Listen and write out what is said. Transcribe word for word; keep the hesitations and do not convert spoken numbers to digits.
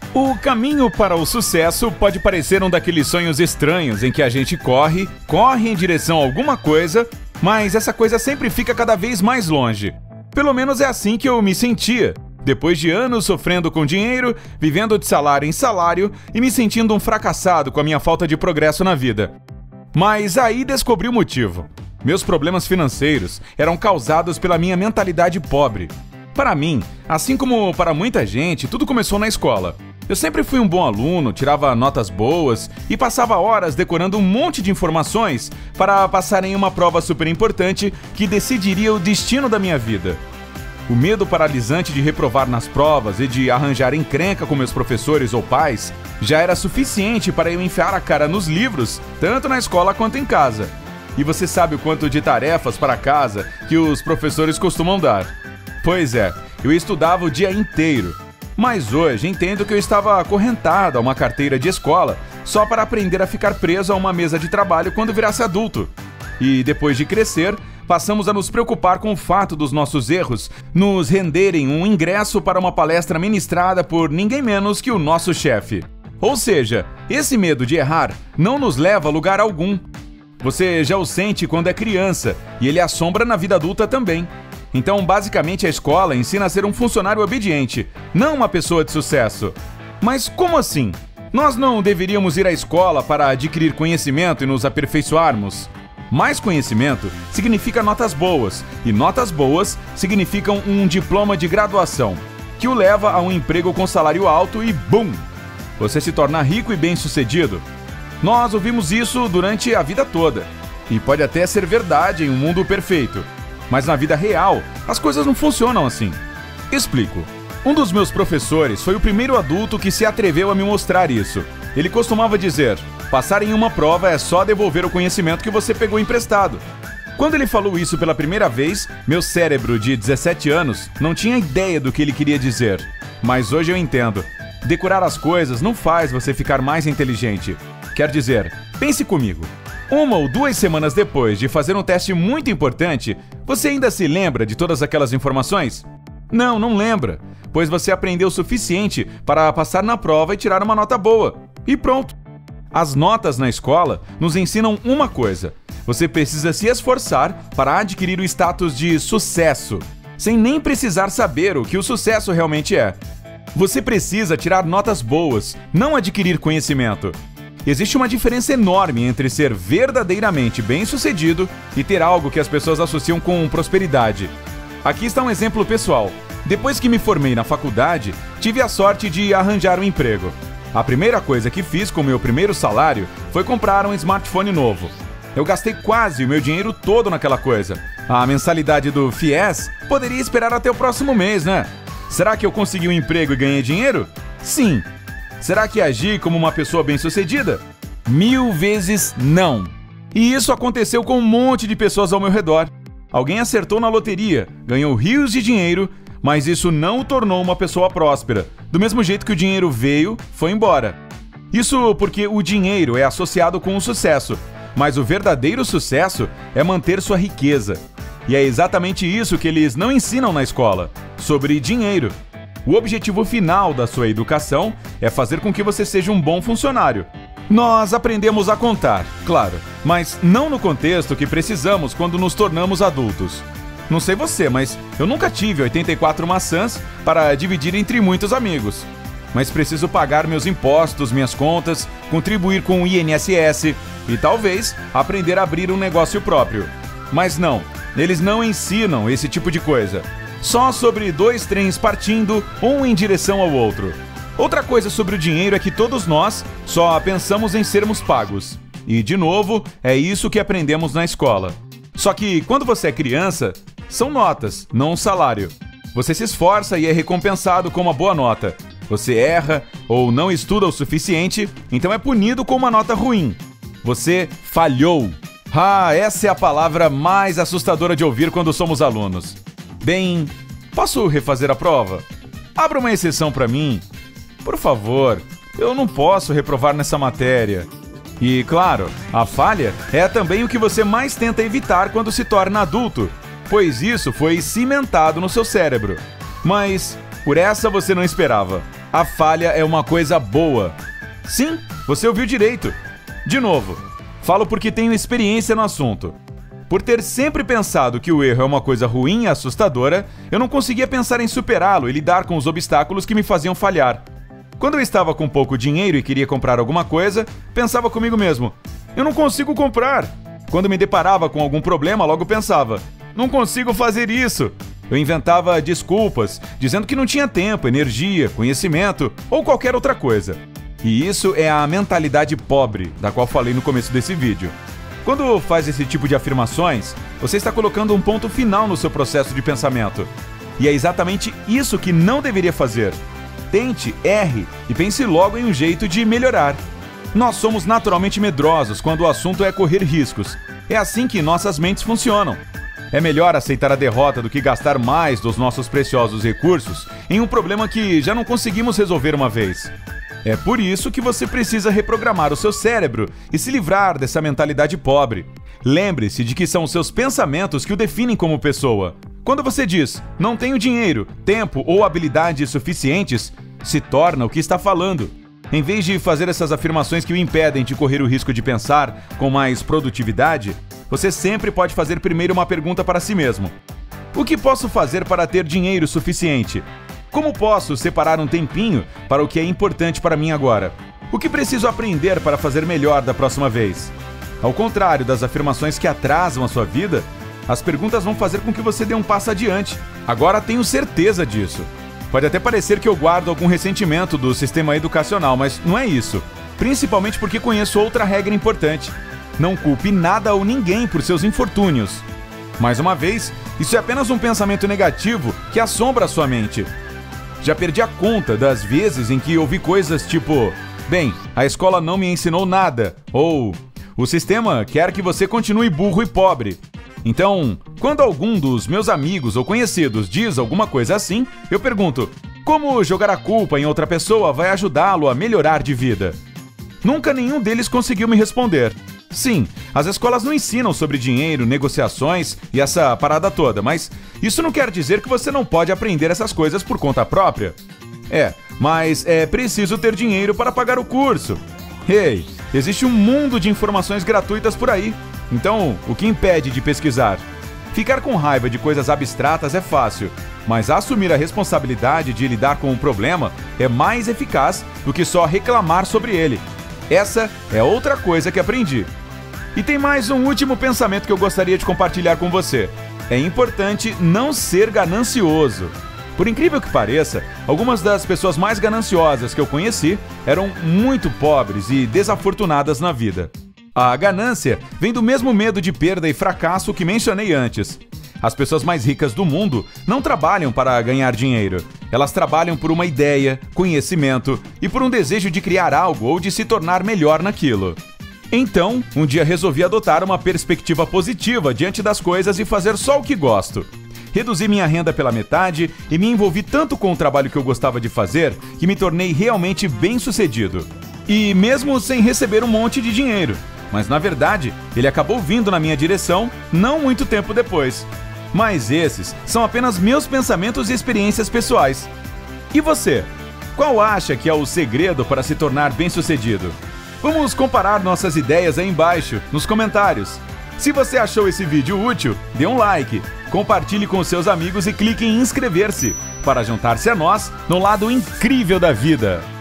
O caminho para o sucesso pode parecer um daqueles sonhos estranhos em que a gente corre, corre em direção a alguma coisa, mas essa coisa sempre fica cada vez mais longe. Pelo menos é assim que eu me sentia, depois de anos sofrendo com dinheiro, vivendo de salário em salário e me sentindo um fracassado com a minha falta de progresso na vida. Mas aí descobri o motivo. Meus problemas financeiros eram causados pela minha mentalidade pobre. Para mim, assim como para muita gente, tudo começou na escola. Eu sempre fui um bom aluno, tirava notas boas e passava horas decorando um monte de informações para passar em uma prova super importante que decidiria o destino da minha vida. O medo paralisante de reprovar nas provas e de arranjar encrenca com meus professores ou pais já era suficiente para eu enfiar a cara nos livros, tanto na escola quanto em casa. E você sabe o quanto de tarefas para casa que os professores costumam dar. Pois é, eu estudava o dia inteiro. Mas hoje entendo que eu estava acorrentado a uma carteira de escola só para aprender a ficar preso a uma mesa de trabalho quando virasse adulto. E depois de crescer, passamos a nos preocupar com o fato dos nossos erros nos renderem um ingresso para uma palestra ministrada por ninguém menos que o nosso chefe. Ou seja, esse medo de errar não nos leva a lugar algum. Você já o sente quando é criança e ele assombra na vida adulta também. Então, basicamente, a escola ensina a ser um funcionário obediente, não uma pessoa de sucesso. Mas como assim? Nós não deveríamos ir à escola para adquirir conhecimento e nos aperfeiçoarmos? Mais conhecimento significa notas boas, e notas boas significam um diploma de graduação, que o leva a um emprego com salário alto e BUM! Você se torna rico e bem-sucedido. Nós ouvimos isso durante a vida toda, e pode até ser verdade em um mundo perfeito. Mas na vida real, as coisas não funcionam assim. Explico. Um dos meus professores foi o primeiro adulto que se atreveu a me mostrar isso. Ele costumava dizer: passar em uma prova é só devolver o conhecimento que você pegou emprestado. Quando ele falou isso pela primeira vez, meu cérebro de dezessete anos não tinha ideia do que ele queria dizer. Mas hoje eu entendo. Decorar as coisas não faz você ficar mais inteligente. Quer dizer, pense comigo. Uma ou duas semanas depois de fazer um teste muito importante, você ainda se lembra de todas aquelas informações? Não, não lembra, pois você aprendeu o suficiente para passar na prova e tirar uma nota boa. E pronto. As notas na escola nos ensinam uma coisa: você precisa se esforçar para adquirir o status de sucesso, sem nem precisar saber o que o sucesso realmente é. Você precisa tirar notas boas, não adquirir conhecimento. Existe uma diferença enorme entre ser verdadeiramente bem-sucedido e ter algo que as pessoas associam com prosperidade. Aqui está um exemplo pessoal. Depois que me formei na faculdade, tive a sorte de arranjar um emprego. A primeira coisa que fiz com o meu primeiro salário foi comprar um smartphone novo. Eu gastei quase o meu dinheiro todo naquela coisa. A mensalidade do FIES poderia esperar até o próximo mês, né? Será que eu consegui um emprego e ganhei dinheiro? Sim. Será que agi como uma pessoa bem-sucedida? Mil vezes não. E isso aconteceu com um monte de pessoas ao meu redor. Alguém acertou na loteria, ganhou rios de dinheiro, mas isso não o tornou uma pessoa próspera. Do mesmo jeito que o dinheiro veio, foi embora. Isso porque o dinheiro é associado com o sucesso, mas o verdadeiro sucesso é manter sua riqueza. E é exatamente isso que eles não ensinam na escola, sobre dinheiro. O objetivo final da sua educação é fazer com que você seja um bom funcionário. Nós aprendemos a contar, claro, mas não no contexto que precisamos quando nos tornamos adultos. Não sei você, mas eu nunca tive oitenta e quatro maçãs para dividir entre muitos amigos. Mas preciso pagar meus impostos, minhas contas, contribuir com o I N S S e talvez aprender a abrir um negócio próprio. Mas não, eles não ensinam esse tipo de coisa. Só sobre dois trens partindo, um em direção ao outro. Outra coisa sobre o dinheiro é que todos nós só pensamos em sermos pagos. E, de novo, é isso que aprendemos na escola. Só que, quando você é criança, são notas, não um salário. Você se esforça e é recompensado com uma boa nota. Você erra ou não estuda o suficiente, então é punido com uma nota ruim. Você falhou. Ah, essa é a palavra mais assustadora de ouvir quando somos alunos. Bem, posso refazer a prova? Abra uma exceção para mim. Por favor, eu não posso reprovar nessa matéria. E, claro, a falha é também o que você mais tenta evitar quando se torna adulto, pois isso foi cimentado no seu cérebro. Mas por essa você não esperava. a falha é uma coisa boa. Sim, você ouviu direito. De novo, falo porque tenho experiência no assunto. Por ter sempre pensado que o erro é uma coisa ruim e assustadora, eu não conseguia pensar em superá-lo e lidar com os obstáculos que me faziam falhar. Quando eu estava com pouco dinheiro e queria comprar alguma coisa, pensava comigo mesmo, eu não consigo comprar. Quando me deparava com algum problema, logo pensava, não consigo fazer isso. Eu inventava desculpas, dizendo que não tinha tempo, energia, conhecimento ou qualquer outra coisa. E isso é a mentalidade pobre, da qual falei no começo desse vídeo. Quando faz esse tipo de afirmações, você está colocando um ponto final no seu processo de pensamento. E é exatamente isso que não deveria fazer. Tente, erre e pense logo em um jeito de melhorar. Nós somos naturalmente medrosos quando o assunto é correr riscos. É assim que nossas mentes funcionam. É melhor aceitar a derrota do que gastar mais dos nossos preciosos recursos em um problema que já não conseguimos resolver uma vez. É por isso que você precisa reprogramar o seu cérebro e se livrar dessa mentalidade pobre. Lembre-se de que são os seus pensamentos que o definem como pessoa. Quando você diz, não tenho dinheiro, tempo ou habilidades suficientes, se torna o que está falando. Em vez de fazer essas afirmações que o impedem de correr o risco de pensar com mais produtividade, você sempre pode fazer primeiro uma pergunta para si mesmo. O que posso fazer para ter dinheiro suficiente? Como posso separar um tempinho para o que é importante para mim agora? O que preciso aprender para fazer melhor da próxima vez? Ao contrário das afirmações que atrasam a sua vida, as perguntas vão fazer com que você dê um passo adiante. Agora tenho certeza disso. Pode até parecer que eu guardo algum ressentimento do sistema educacional, mas não é isso. Principalmente porque conheço outra regra importante. Não culpe nada ou ninguém por seus infortúnios. Mais uma vez, isso é apenas um pensamento negativo que assombra a sua mente. Já perdi a conta das vezes em que ouvi coisas tipo, bem, a escola não me ensinou nada, ou o sistema quer que você continue burro e pobre. Então, quando algum dos meus amigos ou conhecidos diz alguma coisa assim, eu pergunto, como jogar a culpa em outra pessoa vai ajudá-lo a melhorar de vida? Nunca nenhum deles conseguiu me responder. Sim, as escolas não ensinam sobre dinheiro, negociações e essa parada toda, mas isso não quer dizer que você não pode aprender essas coisas por conta própria. É, mas é preciso ter dinheiro para pagar o curso. Ei, existe um mundo de informações gratuitas por aí. Então, o que impede de pesquisar? Ficar com raiva de coisas abstratas é fácil, mas assumir a responsabilidade de lidar com um problema é mais eficaz do que só reclamar sobre ele. Essa é outra coisa que aprendi. E tem mais um último pensamento que eu gostaria de compartilhar com você. É importante não ser ganancioso. Por incrível que pareça, algumas das pessoas mais gananciosas que eu conheci eram muito pobres e desafortunadas na vida. A ganância vem do mesmo medo de perda e fracasso que mencionei antes. As pessoas mais ricas do mundo não trabalham para ganhar dinheiro. Elas trabalham por uma ideia, conhecimento e por um desejo de criar algo ou de se tornar melhor naquilo. Então, um dia resolvi adotar uma perspectiva positiva diante das coisas e fazer só o que gosto. Reduzi minha renda pela metade e me envolvi tanto com o trabalho que eu gostava de fazer que me tornei realmente bem-sucedido. E mesmo sem receber um monte de dinheiro. Mas na verdade, ele acabou vindo na minha direção não muito tempo depois. Mas esses são apenas meus pensamentos e experiências pessoais. E você? Qual acha que é o segredo para se tornar bem-sucedido? Vamos comparar nossas ideias aí embaixo, nos comentários. Se você achou esse vídeo útil, dê um like, compartilhe com seus amigos e clique em inscrever-se para juntar-se a nós no lado incrível da vida.